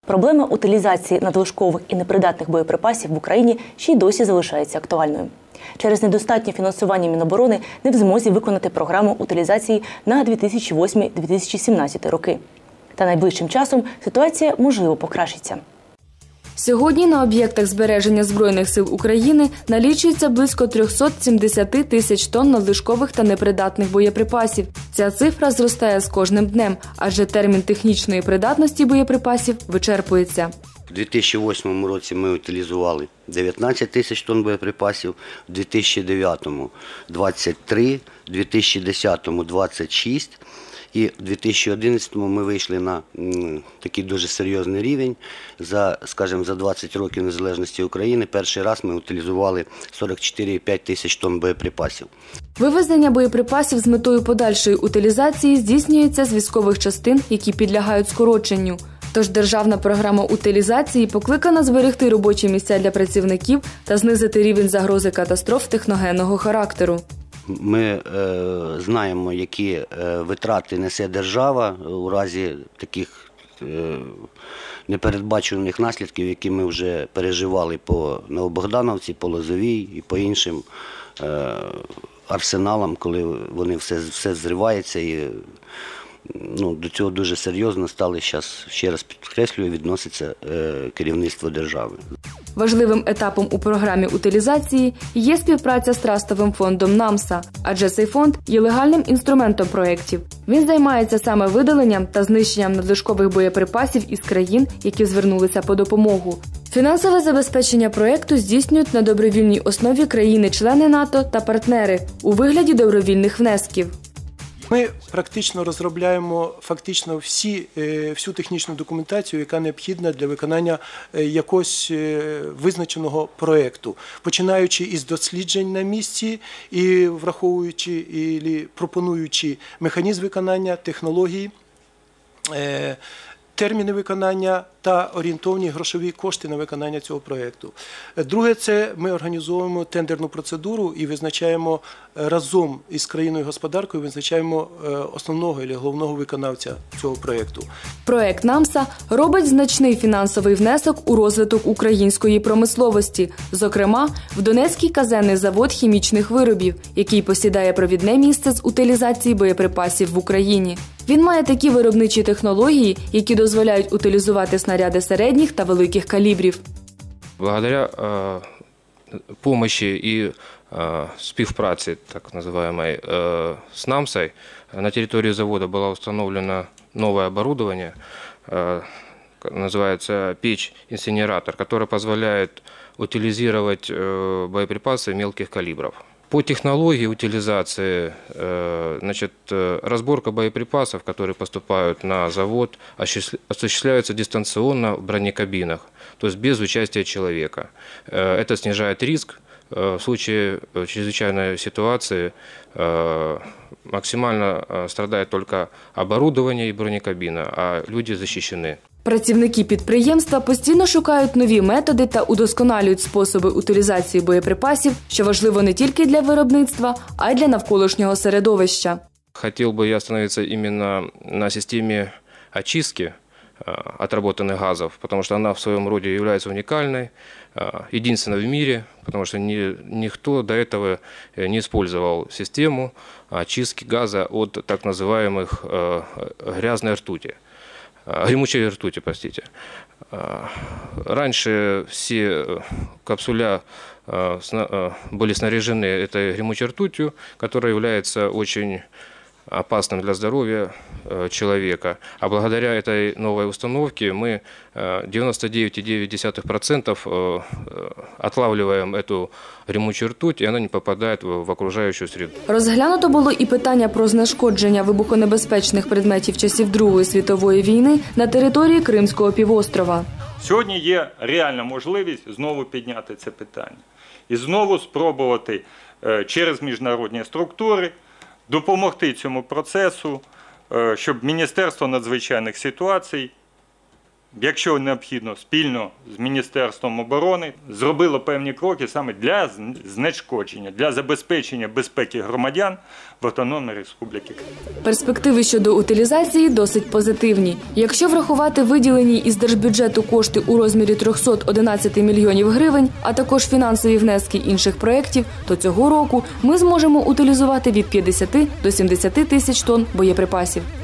Проблема утилізації надлишкових і непридатних боєприпасів в Україні ще й досі залишається актуальною. Через недостатнє фінансування Міноборони не в змозі виконати програму утилізації на 2008-2017 роки. Та найближчим часом ситуація, можливо, покращиться. Сьогодні на об'єктах збереження Збройних сил України налічується близько 370 тисяч тонн надлишкових та непридатних боєприпасів. Ця цифра зростає з кожним днем, адже термін технічної придатності боєприпасів вичерпується. У 2008 році ми утилізували 19 тисяч тонн боєприпасів, у 2009 – 23, у 2010 – 26. І в 2011 ми вийшли на такий дуже серйозний рівень. За 20 років незалежності України перший раз ми утилізували 44,5 тисяч тонн боєприпасів. Вивезення боєприпасів з метою подальшої утилізації здійснюється з військових частин, які підлягають скороченню. Тож державна програма утилізації покликана зберегти робочі місця для працівників та знизити рівень загрози катастроф техногенного характеру. Ми знаємо, які витрати несе держава у разі таких непередбачених наслідків, які ми вже переживали по Новобогдановці, по Лозовій і по іншим арсеналам, коли вони все зривається. І до цього дуже серйозно стали, ще раз підкреслюю, відноситься керівництво держави. Важливим етапом у програмі утилізації є співпраця з трастовим фондом НАМСА, адже цей фонд є легальним інструментом проєктів. Він займається саме видаленням та знищенням надлишкових боєприпасів із країн, які звернулися по допомогу. Фінансове забезпечення проєкту здійснюють на добровільній основі країни-члени НАТО та партнери у вигляді добровільних внесків. Ми практично розробляємо всю технічну документацію, яка необхідна для виконання якогось визначеного проєкту, починаючи із досліджень на місці і враховуючи і пропонуючи механізм виконання, технології, терміни виконання та орієнтовні грошові кошти на виконання цього проєкту. Друге – це ми організовуємо тендерну процедуру і визначаємо разом із країною-господаркою основного або головного виконавця цього проєкту. Проєкт НАМСА робить значний фінансовий внесок у розвиток української промисловості, зокрема, в Донецький казенний завод хімічних виробів, який посідає провідне місце з утилізації боєприпасів в Україні. Він має такі виробничі технології, які дозволяють утилізувати снаряди середніх та великих калібрів. Благодаря помощи и співпраці, так называемой, с НАМСой, на территории завода было установлено новое оборудование, называется печь-инсинератор, который позволяет утилизировать боеприпасы мелких калибров. По технологии утилизации, разборка боеприпасов, которые поступают на завод, осуществляется дистанционно в бронекабинах, то есть без участия человека. Это снижает риск. В случае чрезвычайной ситуации максимально страдает только оборудование и бронекабина, а люди защищены. Працівники підприємства постійно шукають нові методи та удосконалюють способи утилізації боєприпасів, що важливо не тільки для виробництва, а й для навколишнього середовища. Хотел бы я остановиться именно на системе очистки отработанных газов, потому что она в своем роде является уникальной, единственной в мире, потому что никто до этого не использовал систему очистки газа от так называемых грязной ртути. Гремучей ртути, простите. Раньше все капсуля были снаряжены этой гремучей ртутью, которая является очень опасным для здоровья человека. А благодаря этой новой установке мы 99,9% отлавливаем эту гремучую ртуть, и она не попадает в окружающую среду. Розглянуто було і питання про знешкодження вибухонебезпечних предметів часів Другої світової війни на території Кримського півострова. Сьогодні є реальна можливість знову підняти це питання. І знову спробувати через міжнародні структури допомогти цьому процесу, щоб Міністерство надзвичайних ситуацій якщо необхідно, спільно з Міністерством оборони зробило певні кроки саме для знешкодження, для забезпечення безпеки громадян в Автономній Республіці Крим. Перспективи щодо утилізації досить позитивні. Якщо врахувати виділені із держбюджету кошти у розмірі 311 мільйонів гривень, а також фінансові внески інших проєктів, то цього року ми зможемо утилізувати від 50 до 70 тисяч тонн боєприпасів.